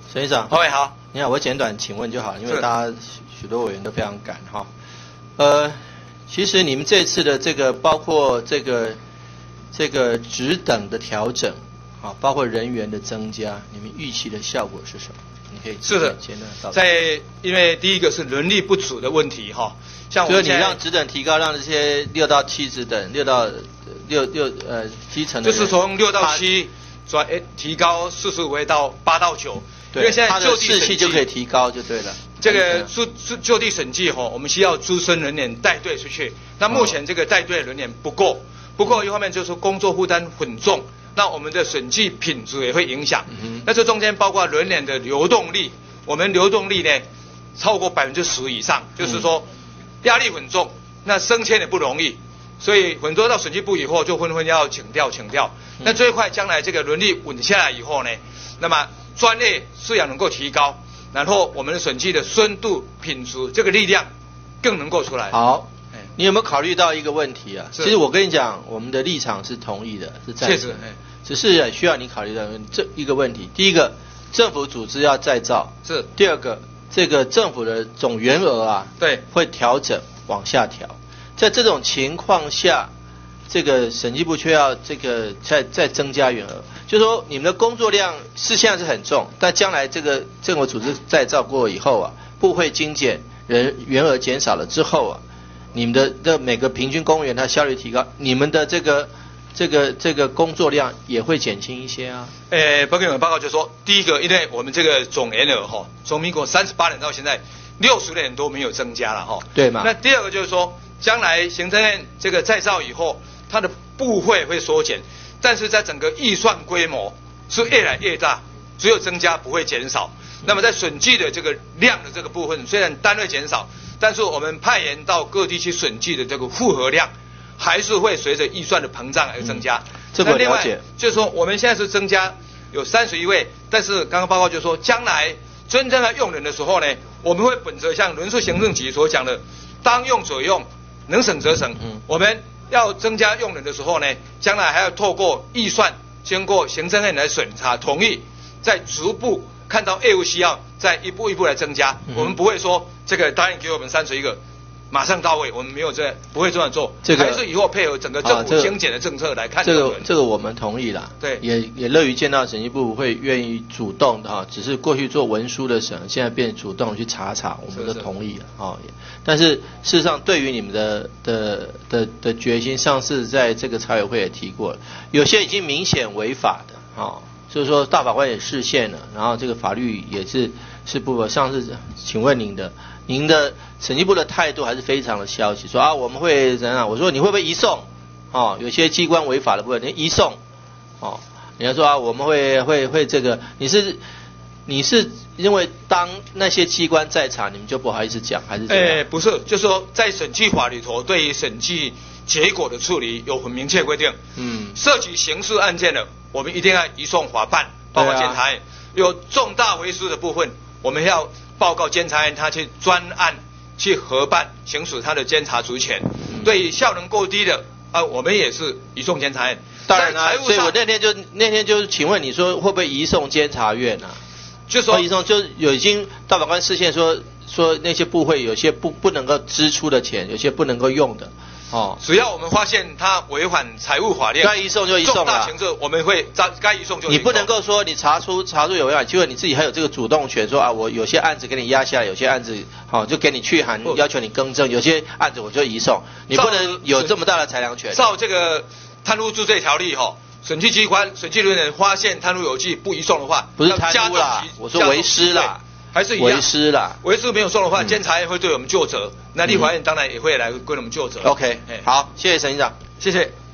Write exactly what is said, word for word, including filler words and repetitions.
沈议长， 各位好， 你好，我简短请问就好，因为大家许多委员都非常赶哈。呃，其实你们这次的这个包括这个这个职等的调整，啊，包括人员的增加，你们预期的效果是什么？你可以是的，在因为第一个是人力不足的问题哈，像我们就是你让职等提高，让这些六到七职等、六到六六呃基层的， 就是从六到七转诶提高四十五位到八到九，因为现在就地士气就可以提高就对了。 这个就就地审计哈，我们需要资深人员带队出去，那目前这个带队人员不够，不够一方面就是工作负担很重。那我们的审计品质也会影响，嗯、那这中间包括人员的流动力，我们流动力呢超过百分之十以上，嗯、就是说压力很重，那升迁也不容易，所以很多到审计部以后就纷纷要请调请调。嗯、那最快将来这个人力稳下来以后呢，那么专业素养能够提高，然后我们的审计的深度品质这个力量更能够出来。 好。你有没有考虑到一个问题啊？其实我跟你讲，我们的立场是同意的，是赞成的，只是需要你考虑到这一个问题。第一个，政府组织要再造； 是。 第二个，这个政府的总员额啊， 对， 会调整往下调。在这种情况下，这个审计部却要这个再再增加员额，就是说你们的工作量是现在是很重，但将来这个政府组织再造过以后啊，部会精简，人员额减少了之后啊。你们的的每个平均公务员他效率提高，你们的这个这个这个工作量也会减轻一些啊。 呃，报告报告就说，第一个，因为我们这个总员额哈，从民国三十八年到现在六十年都没有增加了哈。 对嘛？ 那第二个就是说，将来行政院这个再造以后，它的部会会缩减，但是在整个预算规模是越来越大，只有增加不会减少。那么在审计的这个量的这个部分，虽然单位减少，但是我们派员到各地去审计的这个复核量，还是会随着预算的膨胀而增加。 嗯、这个了解。 就是说，我们现在是增加有三十一位，但是刚刚报告就说，将来真正要用人的时候呢，我们会本着像人事行政局所讲的，当用者用，能省则省。嗯、我们要增加用人的时候呢，将来还要透过预算经过行政院来审查同意，再逐步。看到业务需要，再一步一步来增加。嗯、我们不会说这个答应给我们三十一个，马上到位，我们没有这不会这样做。这个还是以后配合整个政府精简的政策来看、 这个。这个这个我们同意啦。 对， 也也乐于见到审计部会愿意主动的哈，只是过去做文书的审，现在变主动去查查，我们都同意了啊。但是事实上，对于你们的的的的决心，上次在这个财委会也提过了，有些已经明显违法的啊。就是说，大法官也释宪了，然后这个法律也是是不上次，请问您的您的审计部的态度还是非常的消极，说啊我们会怎样？我说你会不会移送？哦，有些机关违法的部分，你移送，哦，人家说啊我们会会会这个，你是你是因为当那些机关在场，你们就不好意思讲，还是怎样？ 哎，不是，就是说在审计法里头，对于审计结果的处理有很明确规定，嗯，涉及刑事案件的。我们一定要移送法办，包括监察院、啊、有重大违失的部分，我们要报告监察院，他去专案去核办，行使他的监察职权。嗯、对于效能过低的啊，我们也是移送监察院。 当然啊，所以我那天就那天就请问你说会不会移送监察院啊？ 就说移送就有已经大法官释宪说说那些部会有些不不能够支出的钱，有些不能够用的。哦， 只要我们发现他违反财务法令， 该移送就移送了。 重大刑事我们会该移送就移送。 你不能够说你查出查出有违法，结果你自己还有这个主动权，说啊我有些案子给你压下来，有些案子好、哦、就给你去函要求你更正，有些案子我就移送，你不能有这么大的裁量权。 照这个贪污治罪条例哈、哦，审计机关审计人员发现贪污有据不移送的话， 不是贪污啦，我说违失啦。 还是一样， 违失啦， 违失没有送的话，监察院会对我们究责，嗯、那立法院当然也会来归我们究责。 OK， 好，谢谢沈议长， 谢谢。